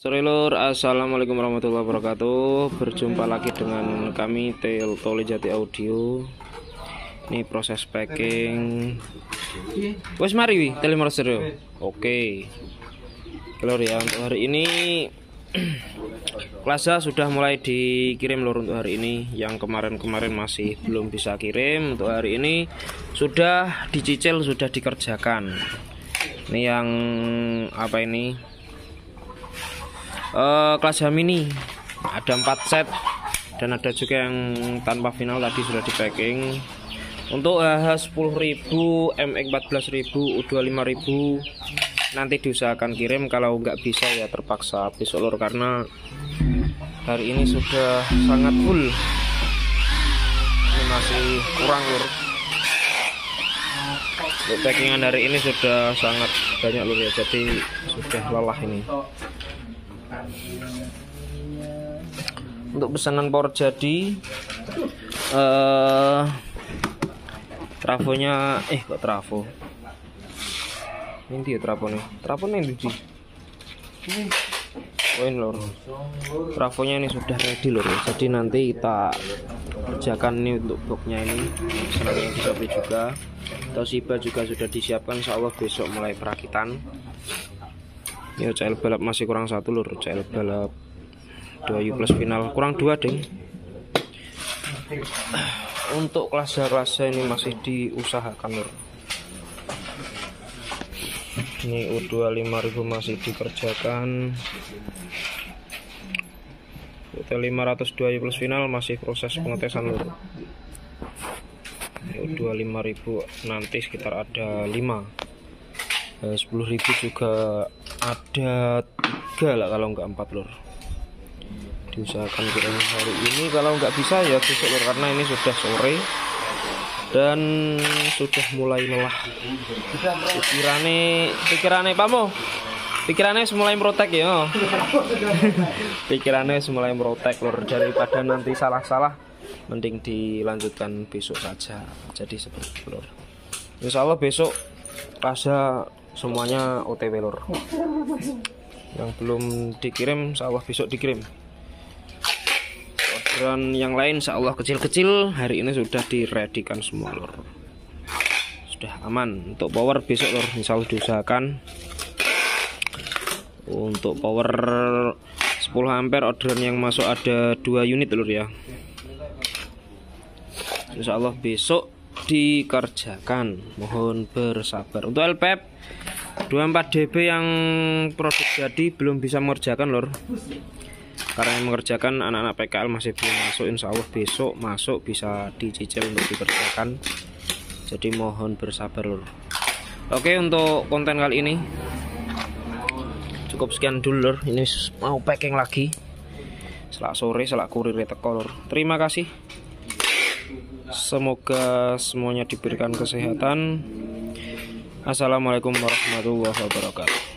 Sore lur, assalamualaikum warahmatullahi wabarakatuh. Berjumpa lagi dengan kami Tole Jati Audio. Ini proses packing. Wes mari wi, telemarser. Oke. Lur ya, untuk hari ini Plaza sudah mulai dikirim lur untuk hari ini. Yang kemarin-kemarin masih belum bisa kirim, untuk hari ini sudah dicicil, sudah dikerjakan. Ini yang apa ini? Kelas mini ada 4 set dan ada juga yang tanpa final tadi sudah di packing. Untuk HH 10.000, MX 14.000, U25 5.000 nanti diusahakan kirim. Kalau nggak bisa ya terpaksa besok lur, karena hari ini sudah sangat full. Ini masih kurang lur. Untuk packingan hari ini sudah sangat banyak lur ya, jadi sudah lelah ini. Untuk pesanan power jadi trafonya kok trafo ini dia trafonya ini di poin lor. Trafonya ini sudah ready lor, jadi nanti kita kerjakan ini untuk boxnya ini. Pesanannya yang bisa beli juga, Toshiba juga sudah disiapkan, insyaallah besok mulai perakitan. Ya, CL balap masih kurang 1 lur, CL balap 2U plus final kurang 2 ding. Untuk kelas ini masih diusahakan lur. Ini U25 5.000 masih dikerjakan. Kita 500 2U plus final masih proses pengetesan lur. U25 5.000 nanti sekitar ada 5. 10.000 juga ada 3 lah, kalau enggak 4 lur. Diusahakan kirim hari ini, kalau enggak bisa ya besok lur, karena ini sudah sore dan sudah mulai lelah. Pikirannya Pamo, pikirannya mulai merotek ya. Pikirannya mulai merotek lur, daripada nanti salah-salah mending dilanjutkan besok saja. Jadi seperti itu lur. Insyaallah besok Plaza semuanya OTW lur. Yang belum dikirim insyaallah besok dikirim. Orderan yang lain insyaallah kecil-kecil hari ini sudah diredikan semua lur. Sudah aman. Untuk power besok lur insyaallah diusahakan. Untuk power 10 ampere orderan yang masuk ada 2 unit lur ya. Insyaallah besok dikerjakan, mohon bersabar. Untuk LPF 24 dB yang produk jadi belum bisa mengerjakan lor, karena yang mengerjakan anak-anak PKL masih belum masuk. Insya Allah besok masuk, bisa dicicil untuk dikerjakan, jadi mohon bersabar lor. Oke, untuk konten kali ini cukup sekian dulu lor. Ini mau packing lagi selak sore, selak kurir teko lor. Terima kasih, semoga semuanya diberikan kesehatan. Assalamualaikum warahmatullahi wabarakatuh.